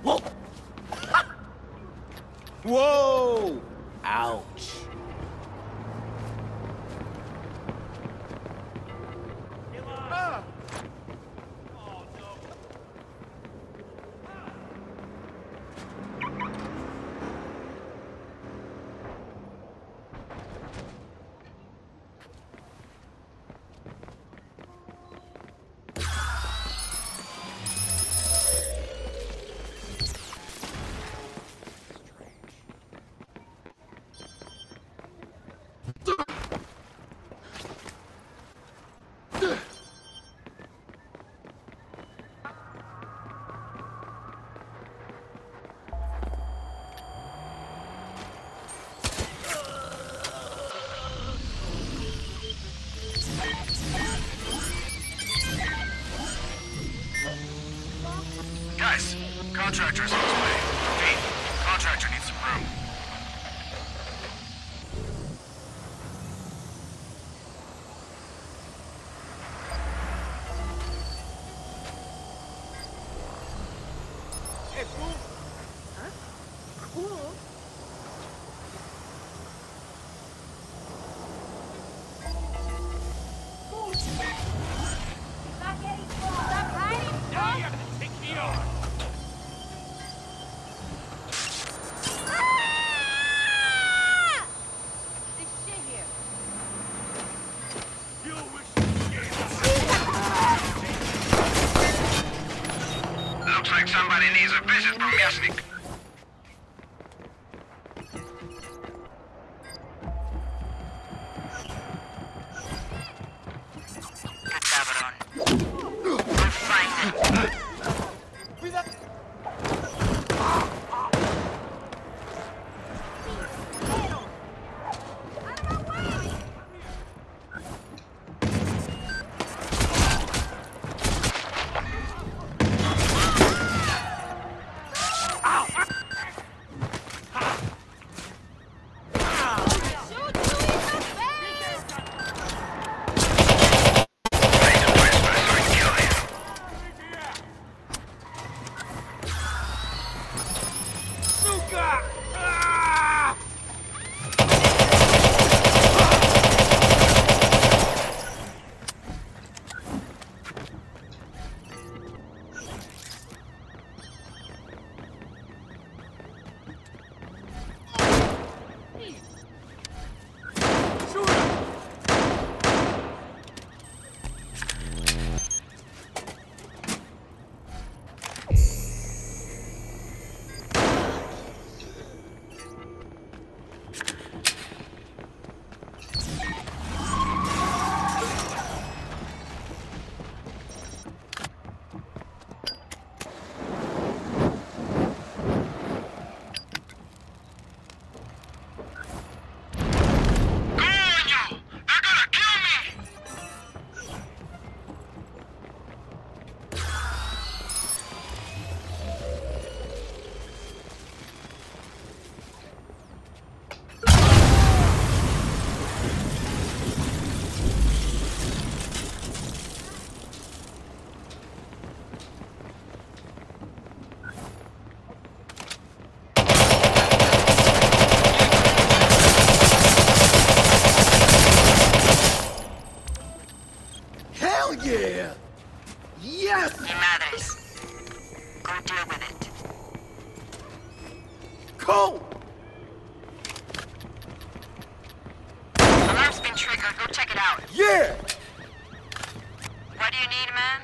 Whoa! Whoa! Ouch. Guys, contractor's on his way. Pete, contractor needs some room. Hey, fool! Huh? Cool. Now you have to take me on! This shit here. You wish Looks like somebody needs a visit from Yasnik. Good cabrón. We'll find it. Hell yeah! Yes! Mi madres. Go deal with it. Cool! Alarm's been triggered. Go check it out. Yeah! What do you need, man?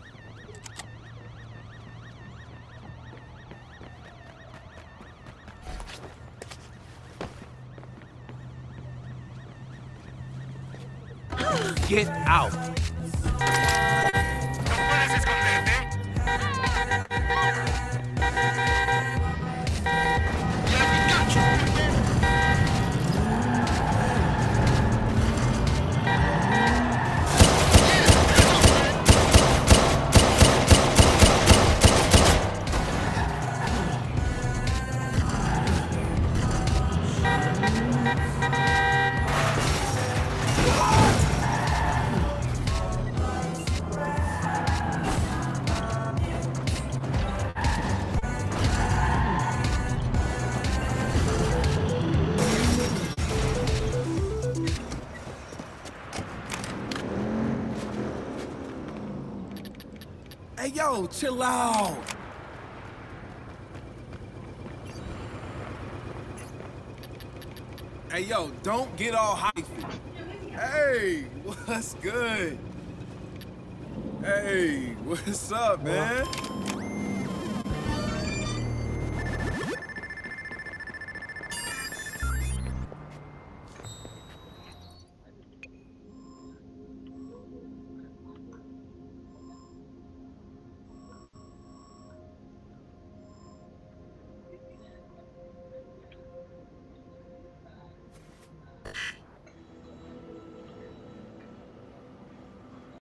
Get out! No puedes esconderte. Yeah, we got you. Hey, yo, chill out. Hey, yo, don't get all hyphy. Hey, what's good? Hey, what's up, man?